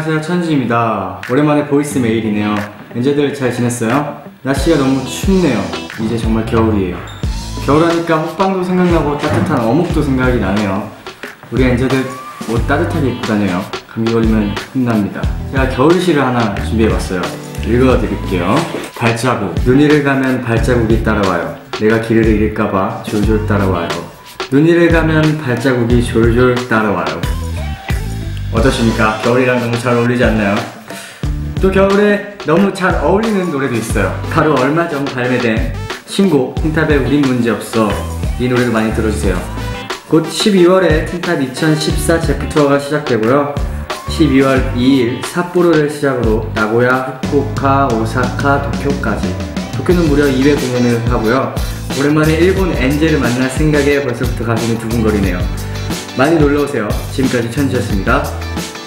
안녕하세요, 천지입니다. 오랜만에 보이스 메일이네요. 엔젤들 잘 지냈어요? 날씨가 너무 춥네요. 이제 정말 겨울이에요. 겨울하니까 호빵도 생각나고 따뜻한 어묵도 생각이 나네요. 우리 엔젤들 옷 따뜻하게 입고 다녀요. 감기 걸리면 혼납니다. 제가 겨울시를 하나 준비해봤어요. 읽어드릴게요. 발자국. 눈 위를 가면 발자국이 따라와요. 내가 길을 잃을까봐 졸졸 따라와요. 눈 위를 가면 발자국이 졸졸 따라와요. 어떠십니까? 겨울이랑 너무 잘 어울리지 않나요? 또 겨울에 너무 잘 어울리는 노래도 있어요. 바로 얼마 전 발매된 신곡 틴탑의 우린 문제없어. 이 노래도 많이 들어주세요. 곧 12월에 틴탑 2014 제프 투어가 시작되고요. 12월 2일 삿포로를 시작으로 나고야, 후쿠오카, 오사카, 도쿄까지. 도쿄는 무려 2회 공연을 하고요. 오랜만에 일본 엔젤을 만날 생각에 벌써부터 가슴이 두근거리네요. 많이 놀러오세요. 지금까지 천지였습니다.